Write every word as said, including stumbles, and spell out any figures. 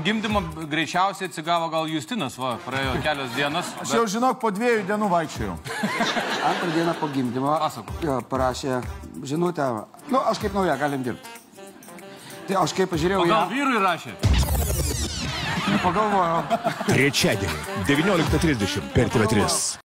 gimdymo greičiausiai atsigavo gal Justinas, va, praėjo kelios dienos. Aš jau žinok, po dviejų dienų vaikščiojau. Antrą dieną po gimdymo jo, parašė žinutę, nu, aš kaip nauja, galim dirbti. Tai aš kaip pažiūrėjau... O gal vyrui rašė? Pagalvojau. Trečiadienį, devynioliktą trisdešimt per T V trys.